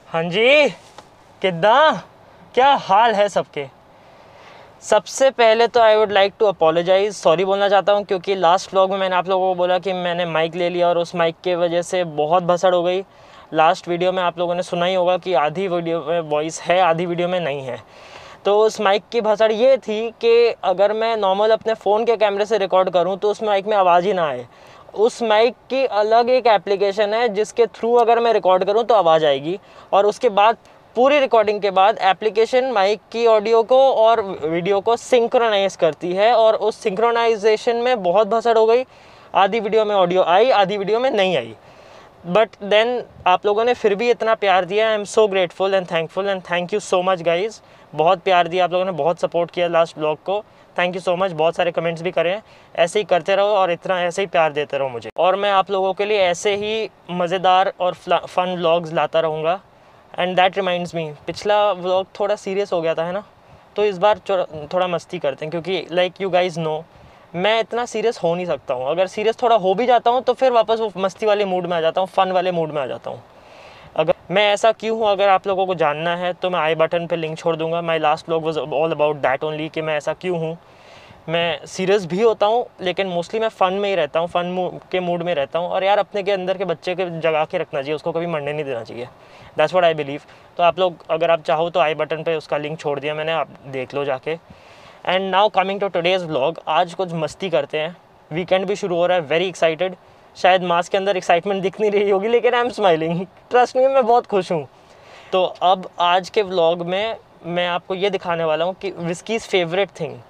हाँ जी, किद्दां क्या हाल है सबके। सबसे पहले तो I would like to apologise, sorry बोलना चाहता हूँ, क्योंकि लास्ट व्लॉग में मैंने आप लोगों को बोला कि मैंने माइक ले लिया और उस माइक के वजह से बहुत भसड़ हो गई। लास्ट वीडियो में आप लोगों ने सुना ही होगा कि आधी वीडियो में वॉइस है, आधी वीडियो में नहीं है। तो उस माइक की भसड़ ये थी कि अगर मैं नॉर्मल अपने फ़ोन के कैमरे से रिकॉर्ड करूँ तो उस माइक में आवाज़ ही ना आए। उस माइक की अलग एक एप्लीकेशन है जिसके थ्रू अगर मैं रिकॉर्ड करूँ तो आवाज़ आएगी, और उसके बाद पूरी रिकॉर्डिंग के बाद एप्लीकेशन माइक की ऑडियो को और वीडियो को सिंक्रोनाइज़ करती है, और उस सिंक्रोनाइजेशन में बहुत भसड़ हो गई। आधी वीडियो में ऑडियो आई, आधी वीडियो में नहीं आई। बट देन आप लोगों ने फिर भी इतना प्यार दिया। I am so grateful and thankful and thank you so much guys. बहुत प्यार दिया आप लोगों ने, बहुत सपोर्ट किया लास्ट ब्लॉग को। Thank you so much. बहुत सारे कमेंट्स भी करें, ऐसे ही करते रहो और इतना ऐसे ही प्यार देते रहो मुझे, और मैं आप लोगों के लिए ऐसे ही मज़ेदार और फन व्लॉग्स लाता रहूँगा। एंड दैट रिमाइंड्स मी, पिछला व्लॉग थोड़ा सीरियस हो गया था, है ना, तो इस बार थोड़ा मस्ती करते हैं, क्योंकि लाइक यू गाइज़ नो मैं इतना सीरियस हो नहीं सकता हूँ। अगर सीरियस थोड़ा हो भी जाता हूँ तो फिर वापस वो मस्ती वाले मूड में आ जाता हूँ, फ़न वाले मूड में आ जाता हूँ। अगर मैं ऐसा क्यों हूँ, अगर आप लोगों को जानना है तो मैं आई बटन पे लिंक छोड़ दूँगा। My last vlog was all about that only, कि मैं ऐसा क्यों हूँ। मैं सीरियस भी होता हूँ लेकिन मोस्टली मैं फ़न में ही रहता हूँ, फ़न के मूड में रहता हूँ। और यार अपने के अंदर के बच्चे के जगा के रखना चाहिए, उसको कभी मरने नहीं देना चाहिए। That's what I believe. तो आप लोग अगर आप चाहो तो आई बटन पे उसका लिंक छोड़ दिया मैंने, आप देख लो जाके। And now coming to today's vlog, आज कुछ मस्ती करते हैं। वीकेंड भी शुरू हो रहा है, वेरी एक्साइटेड। शायद मास्क के अंदर एक्साइटमेंट दिख नहीं रही होगी, लेकिन I am smiling, trust me, मैं बहुत खुश हूँ। तो अब आज के व्लॉग में मैं आपको ये दिखाने वाला हूँ कि विस्कीज़ फेवरेट थिंग,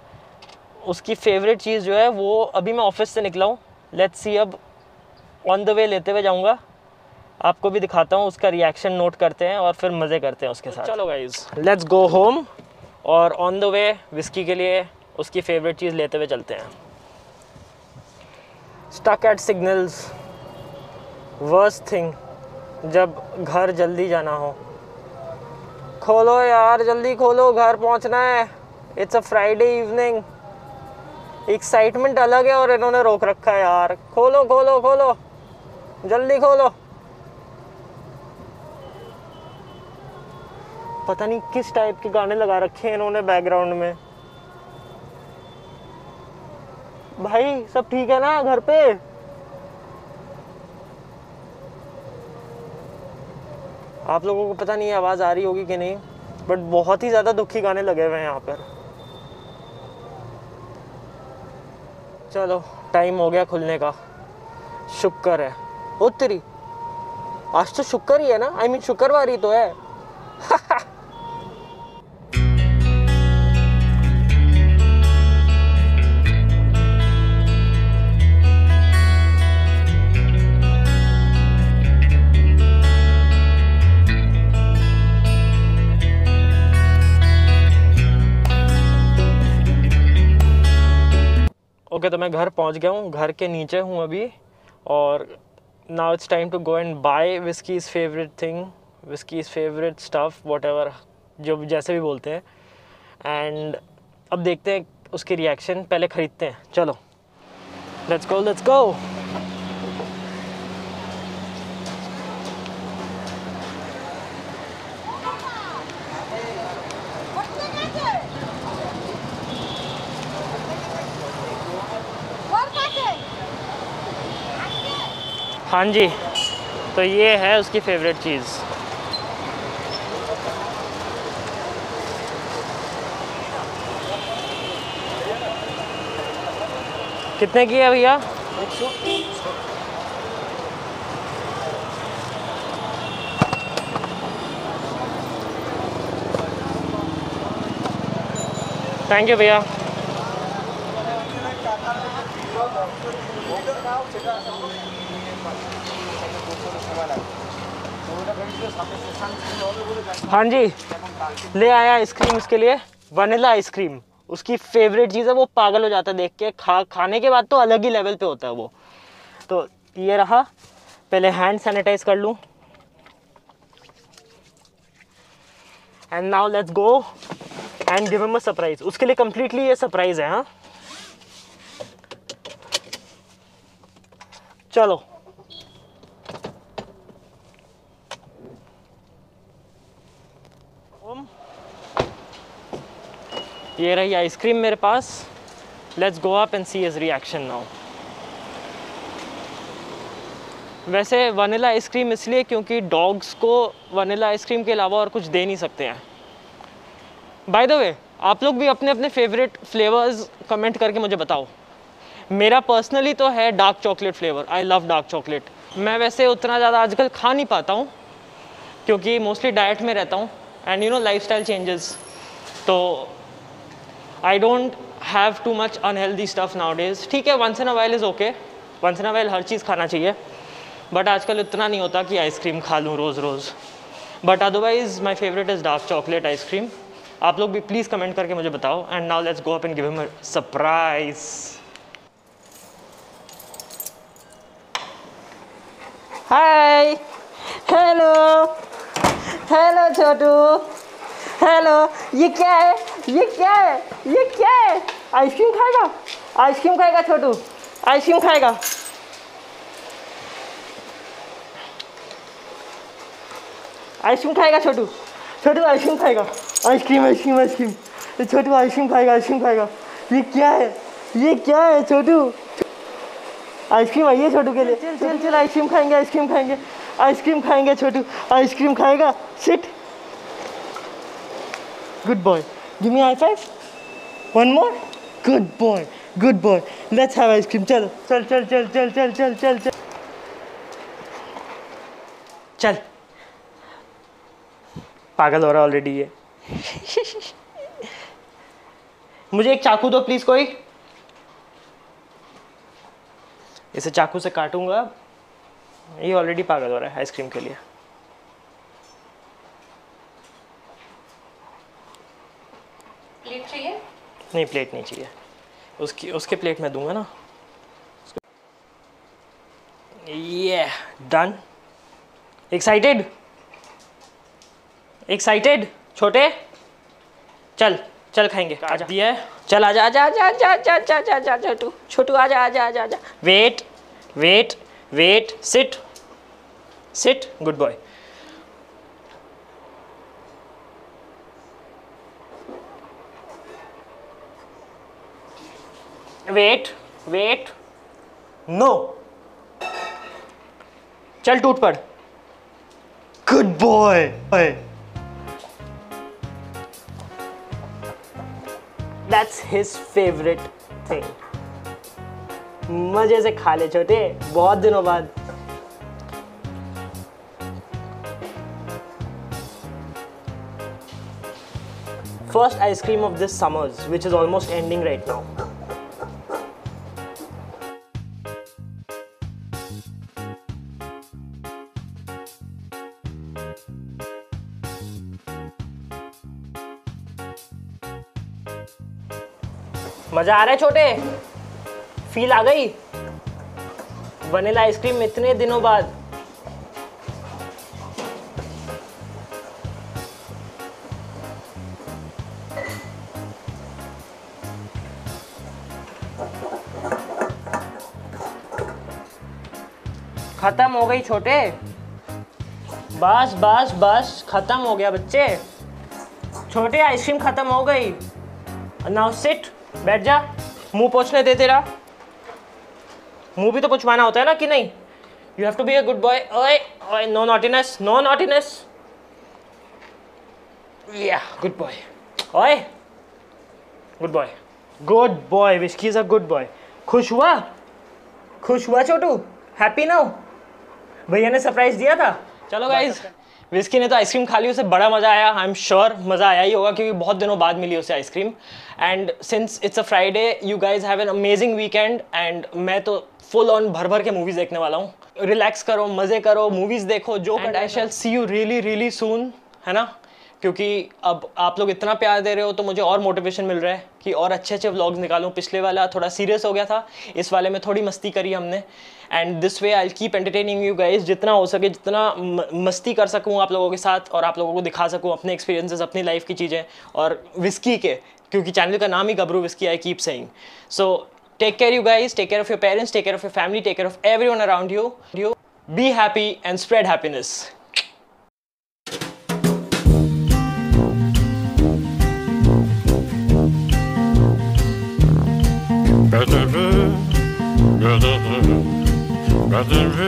उसकी फेवरेट चीज़ जो है वो, अभी मैं ऑफिस से निकला हूँ, लेट्स सी, अब ऑन द वे लेते हुए जाऊँगा, आपको भी दिखाता हूँ, उसका रिएक्शन नोट करते हैं और फिर मज़े करते हैं उसके साथ। चलो गाइज़, लेट्स गो होम, और ऑन द वे विस्की के लिए उसकी फेवरेट चीज़ लेते हुए चलते हैं। Stuck at signals, worst thing जब घर जल्दी जाना हो। खोलो यार, जल्दी खोलो, घर पहुंचना है। It's a Friday evening, excitement अलग है और इन्होंने रोक रखा है यार। खोलो खोलो खोलो, जल्दी खोलो। पता नहीं किस टाइप के गाने लगा रखे हैं इन्होंने बैकग्राउंड में। भाई सब ठीक है ना घर पे? आप लोगों को पता नहीं आवाज़ आ रही होगी कि नहीं, बट बहुत ही ज़्यादा दुखी गाने लगे हुए हैं यहाँ पर। चलो टाइम हो गया खुलने का, शुक्र है। ओ तेरी, आज तो शुक्र ही है ना, आई मीन शुक्रवार ही तो है। ओके, तो मैं घर पहुंच गया हूँ, घर के नीचे हूँ अभी, और now it's time to go and buy Whiskey's favourite thing, Whiskey's favourite stuff, whatever, जो जैसे भी बोलते हैं। एंड अब देखते हैं उसकी रिएक्शन, पहले ख़रीदते हैं। चलो लेट्स गो लेट्स गो। हाँ जी, तो ये है उसकी फेवरेट चीज़। कितने की है भैया? 100। थैंक यू भैया। हाँ जी, ले आया आइसक्रीम उसके लिए, वनीला आइसक्रीम। उसकी फेवरेट चीज़ है, वो पागल हो जाता है देख के। खाने के बाद तो अलग ही लेवल पे होता है वो। तो ये रहा, पहले हैंड सैनिटाइज कर लूँ। And now let's go and give him a surprise. उसके लिए कंप्लीटली ये सरप्राइज है। हाँ चलो ये रही आइसक्रीम मेरे पास। Let's go up and see his reaction now. वैसे वनीला आइसक्रीम इसलिए क्योंकि डॉग्स को वनीला आइसक्रीम के अलावा और कुछ दे नहीं सकते हैं। बाय द वे, आप लोग भी अपने अपने फेवरेट फ्लेवर्स कमेंट करके मुझे बताओ। मेरा पर्सनली तो है dark chocolate flavour. I love dark chocolate. मैं वैसे उतना ज़्यादा आजकल खा नहीं पाता हूँ क्योंकि मोस्टली डाइट में रहता हूँ and you know lifestyle changes, तो I don't have too much unhealthy stuff nowadays. ठीक है, once in a while is okay, once in a while हर चीज़ खाना चाहिए, बट आजकल इतना नहीं होता कि आइसक्रीम खा लूँ रोज़ रोज़। But otherwise my favourite is dark chocolate ice cream. आप लोग भी प्लीज़ कमेंट करके मुझे बताओ। And now let's go up and give him a surprise. Hi, hello, hello Chhotu, hello. ये क्या है, ये क्या है, ये क्या है? आइसक्रीम खाएगा, आइसक्रीम खाएगा छोटू, आइसक्रीम खाएगा। आइसक्रीम खाएगा छोटू, छोटू आइसक्रीम खाएगा। Ice cream ice cream ice cream, Chhotu ice cream खाएगा, आइसक्रीम खाएगा। ये क्या है, ये क्या है छोटू? आइसक्रीम आई है छोटू के लिए। चल चल चल, आइसक्रीम खाएंगे, आइसक्रीम खाएंगे, आइसक्रीम खाएंगे छोटू, आइसक्रीम खाएगा। Sit, good boy, give me high five, one more, good boy, good boy, let's have ice cream. चल चल चल चल चल चल चल चल चल चल। पागल हो रहा ऑलरेडी ये। मुझे एक चाकू दो प्लीज कोई, इसे चाकू से काटूंगा। ये ऑलरेडी पागल हो रहा है आइसक्रीम के लिए। प्लेट चाहिए? नहीं, प्लेट नहीं चाहिए, उसके प्लेट में दूंगा ना। ये डन। एक्साइटेड, एक्साइटेड छोटे? चल चल खाएंगे। आजा दिया है, चल आजा आजा आजा आजा आजा आजा आजा आजा छोटू, छोटू आजा आजा आजा आजा। Wait wait wait, sit sit, good boy. Wait wait, no, चल टूट पड़। Good boy. That's his favorite thing. मजे से खा ले छोटे, बहुत दिनों बाद। First ice cream of this summers, which is almost ending right now. मजा आ रहा है छोटे? फील आ गई वनीला आइसक्रीम इतने दिनों बाद? खत्म हो गई छोटे, बस बस बस, खत्म हो गया बच्चे। छोटे आइसक्रीम खत्म हो गई। नाउ सिट, बैठ जा। मुंह पोंछने दे तेरा, मुंह भी तो पुछवाना होता है ना कि नहीं? You have to be a good boy. ओए ओए, no naughtiness, no naughtiness. Yeah good boy, ओए good boy, good boy. Whiskey is a good boy. खुश हुआ, खुश हुआ छोटू? Happy now? भैया ने सरप्राइज दिया था। चलो गाइज, विस्की ने तो आइसक्रीम खा ली, उसे बड़ा मज़ा आया। आई एम श्योर मज़ा आया ही होगा क्योंकि बहुत दिनों बाद मिली उसे ice cream. And since it's a Friday, you guys have an amazing weekend. And मैं तो फुल ऑन भर भर के मूवीज़ देखने वाला हूँ। रिलैक्स करो, मज़े करो, मूवीज़ देखो जो। And I shall see you really really soon, है ना? क्योंकि अब आप लोग इतना प्यार दे रहे हो तो मुझे और मोटिवेशन मिल रहा है कि और अच्छे अच्छे व्लॉग्स निकालूं। पिछले वाला थोड़ा सीरियस हो गया था, इस वाले में थोड़ी मस्ती करी हमने। And this way I will keep entertaining you guys, जितना हो सके, जितना मस्ती कर सकूं आप लोगों के साथ और आप लोगों को दिखा सकूं अपने एक्सपीरियंसेस, अपनी लाइफ की चीज़ें और विस्की के, क्योंकि चैनल का नाम ही Gabru Whiskey, I keep saying. So take care you guys, take care of your parents, take care of your family, take care of everyone around you. Be happy and spread happiness. दिन भी